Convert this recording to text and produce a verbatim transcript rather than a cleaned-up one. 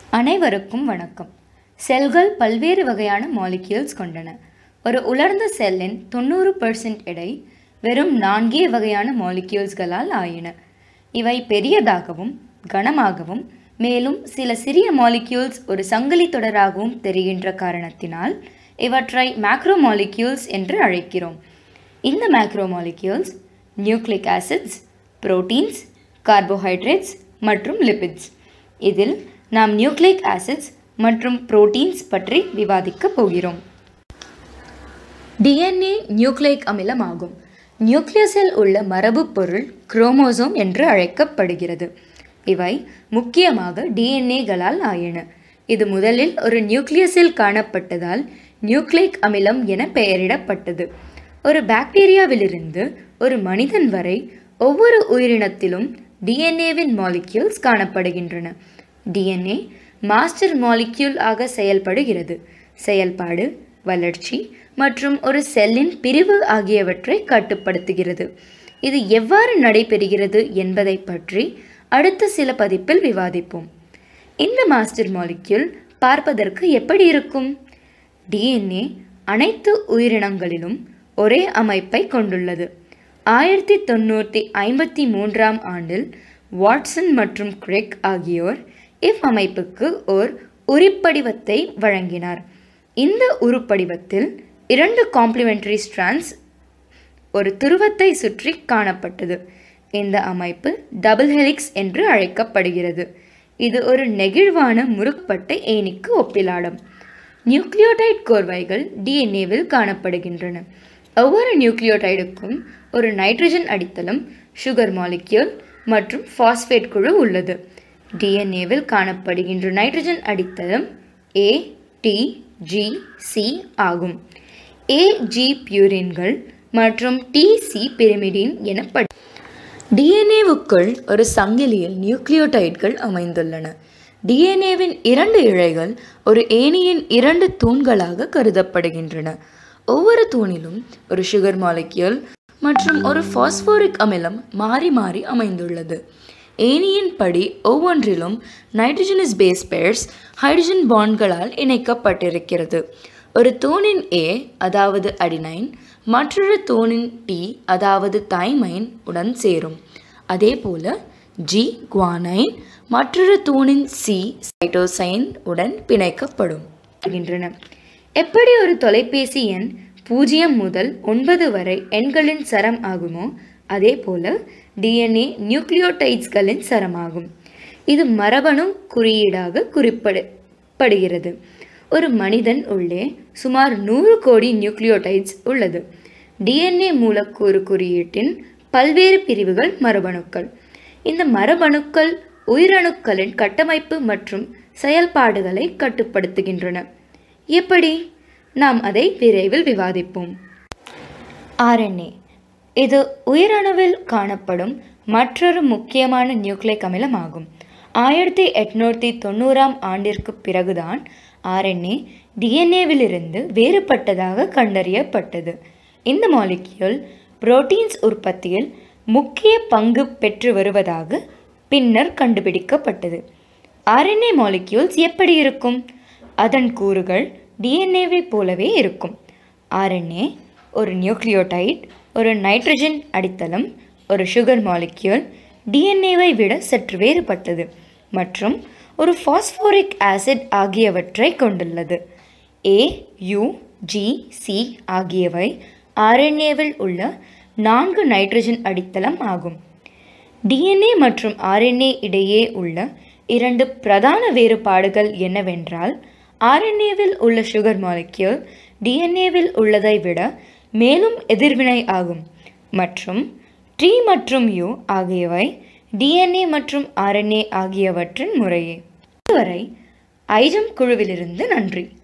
அனைவருக்கும் வணக்கம். செல்கள் பல்வேறு வகையான மாலிக்யூல்ஸ் கொண்டன. ஒரு உலர்ந்த செல்லின் தொண்ணூறு பர்சன்ட் எடை வெறும் நான்கே வகையான மாலிக்யூல்ஸ்களால் ஆயின. இவை பெரியதாகவும் கனமாகவும் மேலும் சில சிறிய மாலிக்யூல்ஸ் ஒரு சங்கிலி தொடராகவும் தெரிகின்ற காரணத்தினால் இவற்றை மேக்ரோ மாலிக்யூல்ஸ் என்று அழைக்கிறோம். இந்த macro molecules nucleic acids, proteins, carbohydrates மற்றும் லிபிட்ஸ். இதில் நாம் நியூக்ளிக் ஆசிட்ஸ் மற்றும் புரோட்டீன்ஸ் பற்றி விவாதிக்கப் போகிறோம். டிஎன்ஏ நியூக்ளிக் அமிலம் ஆகும். நியூக்ளியஸில் உள்ள மரபு பொருள் குரோமோசோம் என்று அழைக்கப்படுகிறது. இவை முக்கியமாக டிஎன்ஏகளால் ஆயின. இது முதலில் ஒரு நியூக்ளியஸில் காணப்பட்டதால் நியூக்ளிக் அமிலம் என பெயரிடப்பட்டது. ஒரு பாக்டீரியாவிலிருந்து ஒரு மனிதன் வரை ஒவ்வொரு உயிரினத்திலும் டிஎன்ஏவின் மாலிக்யூல்ஸ் காணப்படுகின்றன. டிஎன்ஏ மாஸ்டர் மாலிக்யூல் ஆக செயல்படுகிறது. செயல்பாடு, வளர்ச்சி மற்றும் ஒரு செல்லின் பிரிவு ஆகியவற்றை கட்டுப்படுத்துகிறது. இது எவ்வாறு நடைபெறுகிறது என்பதை பற்றி அடுத்த சில பதிப்பில் விவாதிப்போம். இந்த மாஸ்டர் மாலிக்யூல் பார்ப்பதற்கு எப்படி இருக்கும்? டிஎன்ஏ அனைத்து உயிரினங்களிலும் ஒரே அமைப்பை கொண்டுள்ளது. ஆயிரத்தி தொண்ணூற்றி ஐம்பத்தி மூன்றாம் ஆண்டில் வாட்சன் மற்றும் கிரிக் ஆகியோர் இவ்வமைப்புக்கு ஓர் உருப்படிவத்தை வழங்கினார். இந்த உருப்படிவத்தில் இரண்டு காம்ப்ளிமெண்டரி ஸ்ட்ராண்ட்ஸ் ஒரு துருவத்தை சுற்றி காணப்பட்டது. இந்த அமைப்பு டபுள் ஹெலிக்ஸ் என்று அழைக்கப்படுகிறது. இது ஒரு நெகிழ்வான முறுக்கப்பட்ட ஏணிக்கு ஒப்பிலாடும். நியூக்ளியோடைட் கோர்வைகள் டிஎன்ஏவில் காணப்படுகின்றன. ஒவ்வொரு நியூக்ளியோடைடுக்கும் ஒரு நைட்ரஜன் அடித்தளம், சுகர் மாலிக்யூல் மற்றும் பாஸ்பேட் குழு உள்ளது. டிஎன்ஏவில் காணப்படுகின்ற நைட்ரஜன் அடித்தளம் ஏ, டி, ஜி, சி ஆகும். ஏ, ஜி பியூரின்கள் மற்றும் டி, சி பிரிமிடின் எனப்படும். டிஎன்ஏவுக்குள் ஒரு சங்கிலியில் நியூக்ளியோடைட்கள் அமைந்துள்ளன. டிஎன்ஏவின் இரண்டு இழைகள் ஒரு ஏணியின் இரண்டு தூண்களாக கருதப்படுகின்றன. ஒவ்வொரு தூணிலும் ஒரு சுகர் மாலிக்யூல் மற்றும் ஒரு பாஸ்போரிக் அமிலம் மாறி மாறி அமைந்துள்ளது. ஏணியின் படி ஒவ்வொன்றிலும் நைட்ரஜனஸ் பேஸ் பேர்ஸ் ஹைட்ரஜன் பாண்ட்களால் இணைக்கப்பட்டிருக்கிறது. ஒரு தூணின் ஏ அதாவது அடினைன் மற்றொரு தூணின் டி அதாவது தைமைன் உடன் சேரும். அதேபோல ஜி குவானைன் மற்றொரு தூணின் சி சைட்டோசைன் உடன் பிணைக்கப்படும். எப்படி ஒரு தொலைபேசி எண் பூஜ்ஜியம் முதல் ஒன்பது வரை எண்களின் சரம் ஆகுமோ அதே போல டிஎன்ஏ நியூக்ளியோடைட்ஸ்களின் சரமாகும். இது மரபணு குறியீடாக குறிப்பிடப்படுகிறது. ஒரு மனிதன் உள்ளே சுமார் நூறு கோடி நியூக்ளியோடைட்ஸ் உள்ளது. டிஎன்ஏ மூலக்கூறு குறியீட்டின் பல்வேறு பிரிவுகள் மரபணுக்கள். இந்த மரபணுக்கள் உயிரணுக்களின் கட்டமைப்பு மற்றும் செயல்பாடுகளை கட்டுப்படுத்துகின்றன. எப்படி? நாம் அதை விரைவில் விவாதிப்போம். ஆர்என்ஏ இது உயிரணுவில் காணப்படும் மற்றொரு முக்கியமான நியூக்ளிக் அமிலம் ஆகும். ஆயிரத்தி எட்நூற்றி தொண்ணூறாம் ஆண்டிற்கு பிறகுதான் ஆர்என்ஏ டிஎன்ஏவிலிருந்து வேறுபட்டதாக கண்டறியப்பட்டது. இந்த மாலிக்யூல் புரோட்டீன்ஸ் உற்பத்தியில் முக்கிய பங்கு பெற்று வருவதாக பின்னர் கண்டுபிடிக்கப்பட்டது. ஆர்என்ஏ மாலிக்யூல்ஸ் எப்படி இருக்கும்? அதன் கூறுகள் டிஎன்ஏவை போலவே இருக்கும். ஆர்என்ஏ ஒரு நியூக்ளியோடைட், ஒரு நைட்ரஜன் அடித்தளம், ஒரு சுகர் மாலிக்யூல், டிஎன்ஏவை விட சற்று வேறுபட்டது மற்றும் ஒரு பாஸ்போரிக் ஆசிட் ஆகியவற்றை கொண்டுள்ளது. ஏ, யு, ஜி, சி ஆகியவை ஆர்என்ஏவில் உள்ள நான்கு நைட்ரஜன் அடித்தளம் ஆகும். டிஎன்ஏ மற்றும் ஆர்என்ஏ இடையே உள்ள இரண்டு பிரதான வேறுபாடுகள் என்னவென்றால், ஆர்என்ஏவில் உள்ள சுகர் மாலிக்யூல் டிஎன்ஏவில் உள்ளதை விட மேலும் எதிர்வினை ஆகும் மற்றும் டி மற்றும் யு ஆகியவை டிஎன்ஏ மற்றும் ஆர்என்ஏ ஆகியவற்றின் முறையே. இதுவரை ஐஜெம் குழுவிலிருந்து நன்றி.